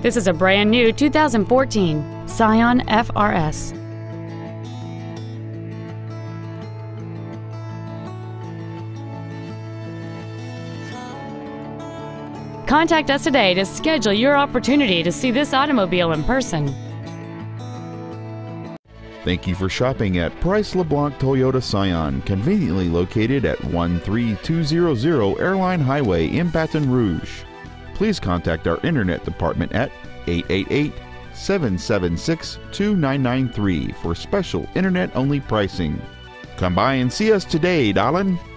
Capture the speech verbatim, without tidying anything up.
This is a brand new two thousand fourteen Scion F R S. Contact us today to schedule your opportunity to see this automobile in person. Thank you for shopping at Price LeBlanc Toyota Scion, conveniently located at one three two zero zero Airline Highway in Baton Rouge. Please contact our Internet department at eight eight eight, seven seven six, two nine nine three for special Internet-only pricing. Come by and see us today, darling.